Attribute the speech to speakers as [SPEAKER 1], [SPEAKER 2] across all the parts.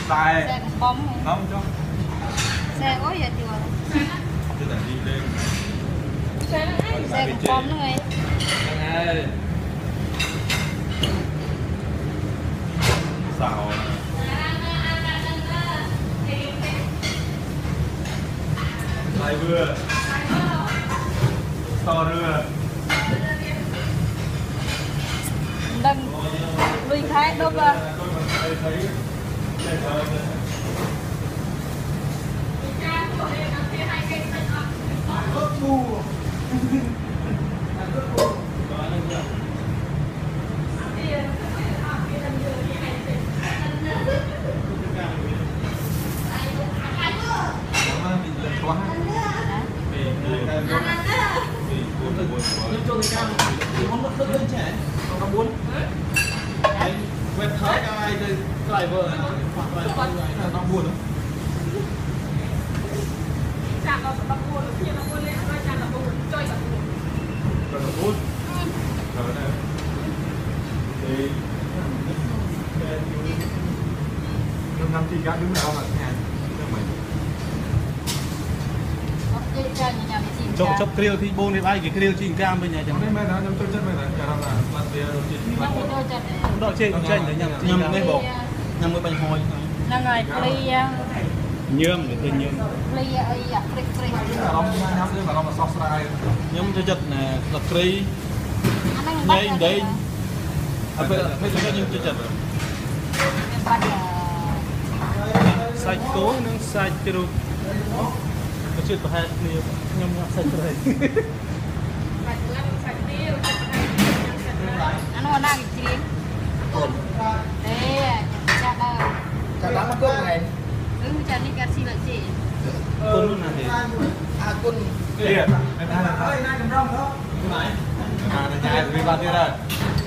[SPEAKER 1] xe bóng
[SPEAKER 2] không cho
[SPEAKER 1] xe có gì chưa
[SPEAKER 2] cứ để đi lên
[SPEAKER 1] xe bóng nữa ngay
[SPEAKER 2] xào lại vừa to nữa
[SPEAKER 1] đừng lui thái đâu mà
[SPEAKER 3] quẹt thái ai thì lại vợ nó buồn không?
[SPEAKER 4] Chàng nó buồn, khi nó buồn lên, chàng nó buồn, chơi cả buồn.
[SPEAKER 2] còn là bút rồi này thì năm chị gái đứng nào mà nhà
[SPEAKER 3] chọc chọc kêu thì buồn thì ai cái kêu chỉ cam bên nhà chẳng
[SPEAKER 2] mấy đó nhắm chân mấy này là mặt bia đồ chị
[SPEAKER 3] đợi trên tranh để nhầm cái bộ nhầm cái bánh hôi
[SPEAKER 1] là ngày pli
[SPEAKER 3] nhơm để thêm nhơm
[SPEAKER 1] pli ấy à pli
[SPEAKER 2] nhắm chứ mà nó mà sóc sai
[SPEAKER 3] nhơm cho chất là kri đây đây à bây giờ nhơm cho chất sạch cố nó sạch cái đồ cái chuyện của hai người nhâm sạch rồi
[SPEAKER 1] anh nói đang chín đấy chả đâu
[SPEAKER 5] chả đáng cốt này
[SPEAKER 1] chả đi cắt xì là gì
[SPEAKER 3] côn luôn là thế
[SPEAKER 5] à côn
[SPEAKER 2] tiền em ơi nay cầm rong không này nhà vì bao tiền rồi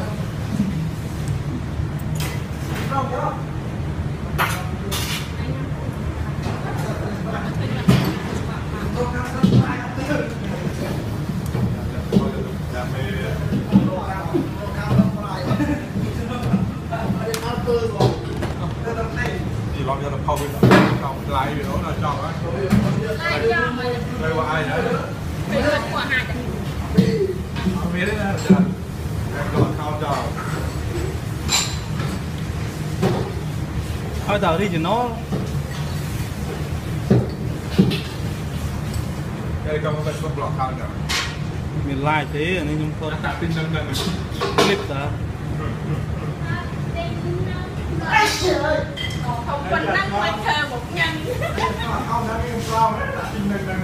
[SPEAKER 2] thì lo cho nó không lại vì nó là chọn á đây là ai đấy không biết đấy nè em gọi cao trò
[SPEAKER 3] thôi tao đi thì nó
[SPEAKER 2] đây trong cái phần block cao trò
[SPEAKER 3] mình like thế nên nhưng không
[SPEAKER 2] đặt tin nâng
[SPEAKER 3] clip ta
[SPEAKER 4] Không quanh năm quanh thơ một nhân.
[SPEAKER 2] không đã nghe sao hết đặt tin nâng